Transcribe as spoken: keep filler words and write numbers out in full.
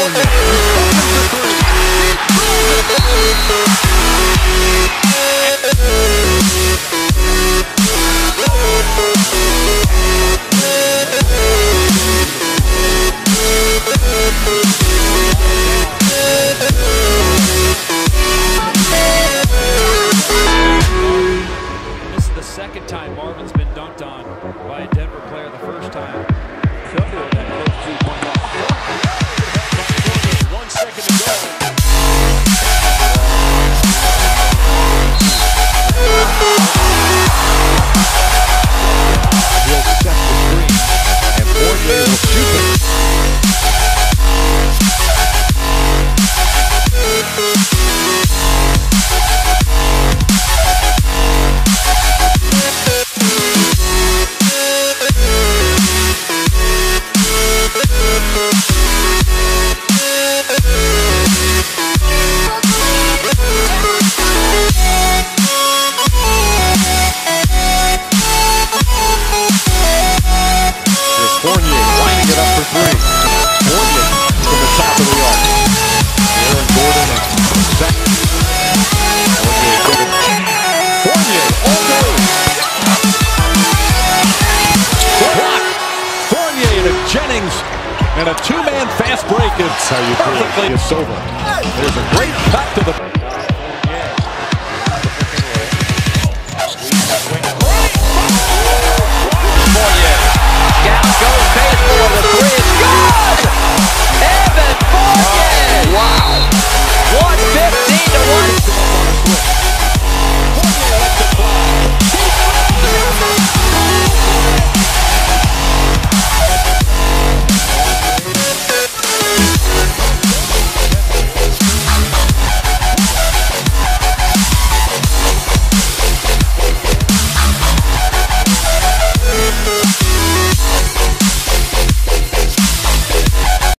Fournier. This is the second time Marvin's been dunked on by a Denver player. The first time. One second to go. He'll set the screen, and Fournier will shoot it. Fournier lining it up for three. Fournier from the top of the arc. Aaron Gordon and second. Fournier getting Fournier all day. Block. Fournier to Jennings and a two-man fast break. It's how you perfectly. It's over. There's a great cut to the.